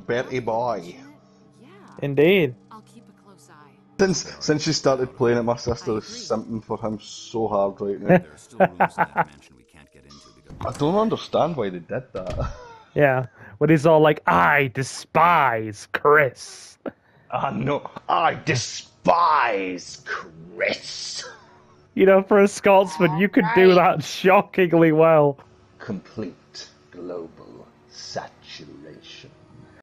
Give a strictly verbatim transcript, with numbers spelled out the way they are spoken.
Bertie boy. Indeed. I'll keep a close eye. Since since she started playing it, my sister is simping for him so hard right now. There are still rooms in that mansion we can't get into because I don't understand why they did that. Yeah, when he's all like, I despise Chris. I know. I despise Chris. You know, for a Scotsman, you could do that shockingly well. Complete global saturation.